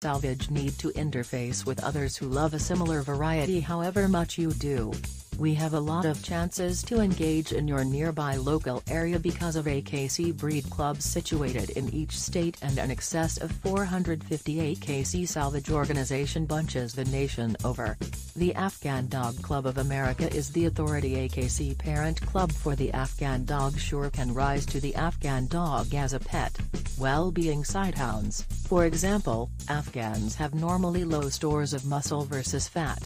salvage need to interface with others who love a similar variety however much you do. We have a lot of chances to engage in your nearby local area because of AKC breed clubs situated in each state and an excess of 450 AKC salvage organization bunches the nation over. The Afghan Dog Club of America is the authority AKC parent club for the Afghan dog. Sure can rise to the Afghan dog as a pet. Well-being sighthounds, for example, Afghans have normally low stores of muscle versus fat.